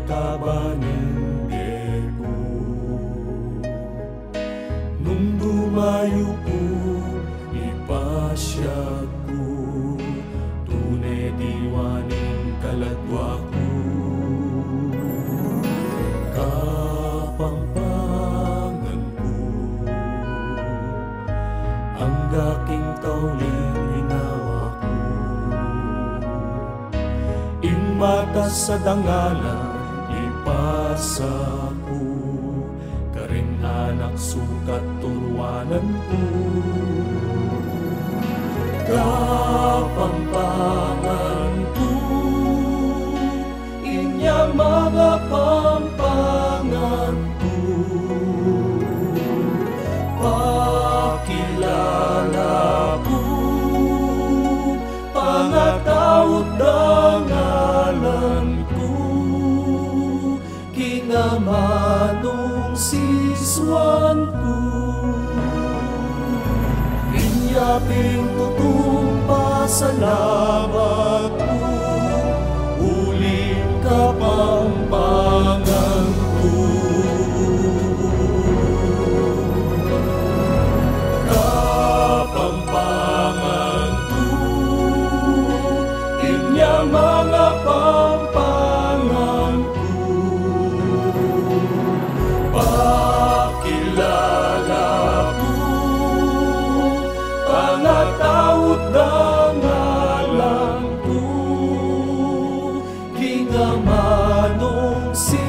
kabaninggeku. Nung dumayo ko, ipasyaku, tunay diwaning kaladwa ko. Kapampangan ko, ang daking tauling inawa ko. Mata sa dangala ipasa ko, karing anak sukat turwanan ko. Kapampangan ko, inya mga pampangan ko. Pakilala ko, pangatawid dangalan ko, kinamanong siswan ko. Inyaping tutong pasalamat ko, uling kapampangan ko. Kapampangan ko, inya mga pampangan ko. Pakilala ko, pangatawid dangalan ko, kingamanong